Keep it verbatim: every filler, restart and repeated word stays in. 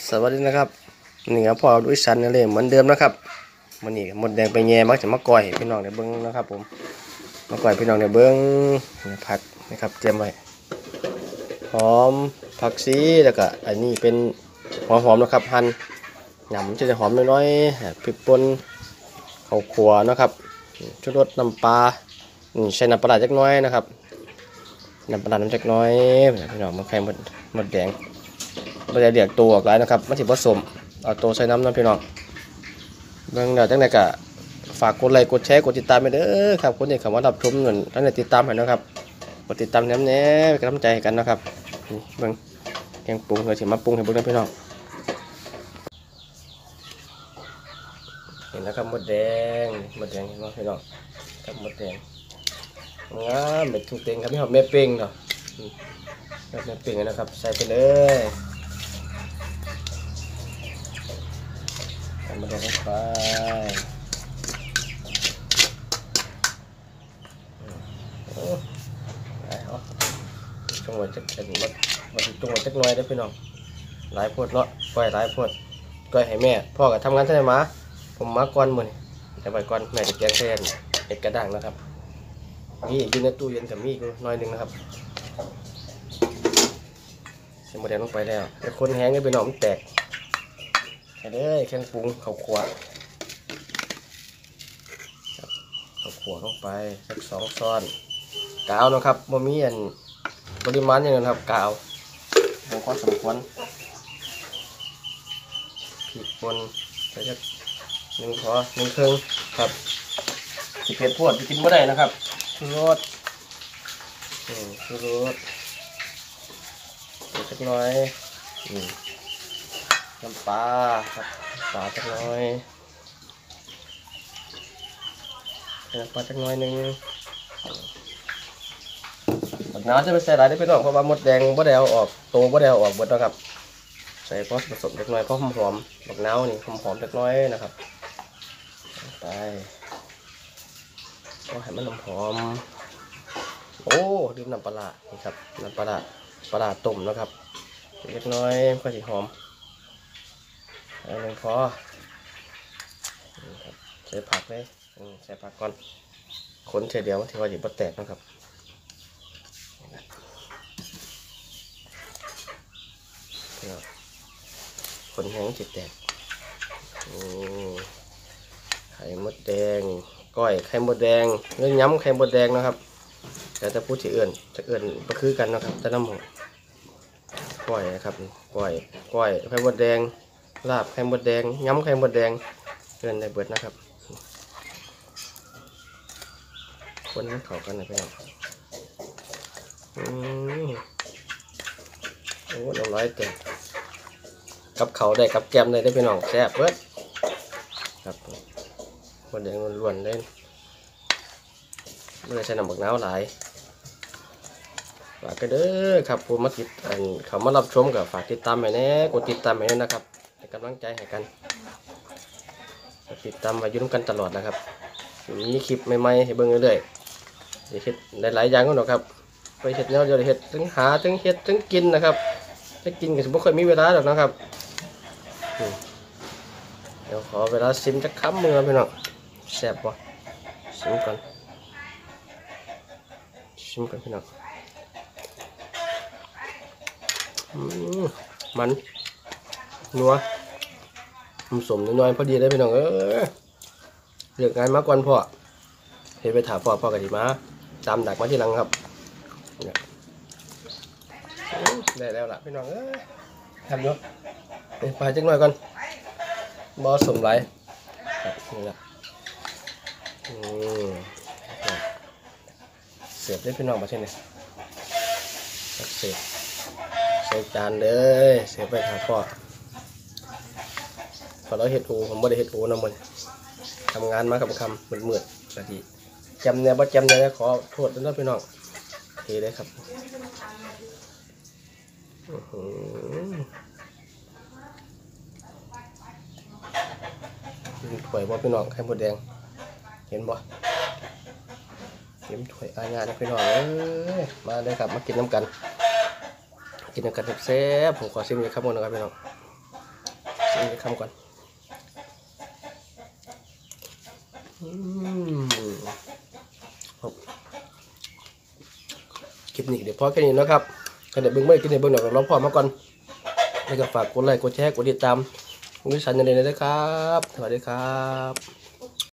สวัสดีนะครับนี่ครับพ่อดุยสันนี่เลยเหมือนเดิมนะครับมันนี่หมดแดงไปแย่มักจะมาก่อยพี่น้องในเบิ้งนะครับผมมาก่อยพี่น้องในเบิ้งผักนะครับเตรียมไว้หอมผักชีแล้วก็อันนี้เป็นหัวหอมนะครับหั่นหยำจะจะหอมน้อยๆพริกป่นข้าวคั่วนะครับชูรสน้ำปลาใส่น้ำปลาจักน้อยนะครับน้ำปลาน้ำจักน้อยพี่น้องมันไข่หมดหมดแดงเราจะเรียกตัวออกหลายนะครับมันสิผสมเอาตัวใส่น้ำน้ำพี่น้องเบื้องหน้าจังไหนกะฝากกดไลค์กดแชร์กดติดตามไปเด้อครับคนที่เข้ามารับชมเหมือนท่านได้ติดตามให้นะครับกดติดตามแน่ๆเป็นกำลังใจให้กันนะครับเบื้องแกงปรุงเราสิมาปรุงให้เบื้องพี่น้องเห็นแล้วครับหมดแดงหมดแดงเห็นไหมพี่น้องครับหมดแดงงามเป็นทุกเต็งครับพี่หอมแม่เป้งเนาะแม่เป้งนะครับใส่ไปเลยมาดูไปจงไว้จะเป็นมัดมันจงไว้จักหน่อยได้พี่น้องหลายพวดเนาะก้อยหลายพวดก้อยให้แม่พ่อกับทำงานใช่ไหมผมมาก่อนมือนี่แต่ไปก่อนแม่จะแกงแทนเอ็ดกระด้างนะครับมีอยู่ในตู้เย็นกับมีก็น้อยหนึ่งนะครับใส่หมดแดงลงไปแล้วแต่คนแห้งนี่พี่น้องมันแตกเด้อแค่ปรุงข้าวคั่วข้าวคั่วลงไปสักสองช้อนกาวนะครับบะหมี่อันปริมาณอย่างนั้นครับกาวบางคนสมควรพริกป่นใส่สักหนึ่งพอหนึ่งครึ่งครับสิเผ็ดพวดจะกินไม่ได้นะครับชูรสชูรสสักน้อยน้ำปลาครับปลาจักน้อยน้ำปลาจักน้อยหนึ่งบักน้ำจะไปใส่หลายได้เป็นหรอกเพราะว่าหมดแดงบ่ได้เอาออกตัวบ่ได้เอาออกหมดนะครับใส่พอผสมจักน้อยเพราะหอมหอมบักน้ำนี่หอมหอมจักน้อยนะครับไปก็ให้มันหอมหอมโอ้ดื่มน้ำปลานี่ครับน้ำปลาปลาต้มนะครับเล็กน้อยก็จะหอมอันนึงพอใส่ผักเลยใส่ผักก่อนขนเฉยเดียวที่ว่าจะบดแตกนะครับขนแห้งจิตแตกไข่มดแดงก้อยไข่มดแดงเนื้อย้ำไข่มดแดงนะครับแต่จะพูดที่อื่นจะอื่นก็คือกันนะครับจะน้ำหอมก้อยนะครับก้อยก้อยไข่มดแดงลาบไข่มดแดงย้ำไข่มดแดงเกินในเบิดนะครับคนให้เข้ากันนะพี่น้องอืมโอ้น้ำลายเต็มกับเขาได้กับแกมได้ได้พี่น้องแซ่บเบิดครับมดแดงล้วนๆเล่นเมื่อใช้น้ำบักน้ำหลายฝากกันเด้อครับผมมาติดอันเขามารับชมกับฝากติดตามให้แน่กดติดตามให้นะครับให้กำลังใจให้กันติดตามมาอยู่ร่วมกันตลอดนะครับมีคลิปใหม่ๆให้เบิ่งเรื่อยๆเห็ดหลายๆอย่างก็หนอกครับไปเห็ดเนาะเดี๋ยวเห็ดทั้งหาทั้งเห็ดทั้งกินนะครับถ้ากินก็ไม่ค่อยมีเวลาหรอกนะครับเดี๋ยวขอเวลาชิมจะค้ำมือพี่น้องแซ่บป่ะชิมก่อนชิมก่อนพี่น้องมันนัวมันสมน้อยๆพอดีได้พี่น้องเออเลือกงานมาก่อนพ่อเห็นไปถามพ่อพ่อกับดีมาตามดักมาที่หลังครับได้แล้วล่ะพี่น้องเออทำเนาะไปจังหน่อยก่อนบอสมไรนี่แหละเสียบได้พี่น้องมาเช่นนี้เสียบใส่จานเลยเสียบไปหาพ่อพอเราเห็ดอูผมไม่ได้เห็ดอูนะมันทำงานมากับคำมืดมืดนาทีจำเนี่ยบ่จำเนี่ยขอโทษด้วยพี่น้องเทเลยครับถ้วยบ่พี่น้องไข่มดแดงเห็นบ่เห็นถ้วยอายานะพี่น้องเอ้ยมาเลยครับมากินน้ำกันกินน้ำกันแซ่บผมขอชิมเลยครับหมดนะครับพี่น้องนี่คำก่อนอืมคลิปนี้เดี๋ยวพอแค่นี้นะครับก็เดี๋ยวเบิ้งไม่กินเดี๋ยวเบิ้งหน่อยเราพอมาก่อนแล้วก็ฝากกดไลค์กดแชร์กดติดตามวิชันยันเลยนะครับสวัสดีครับ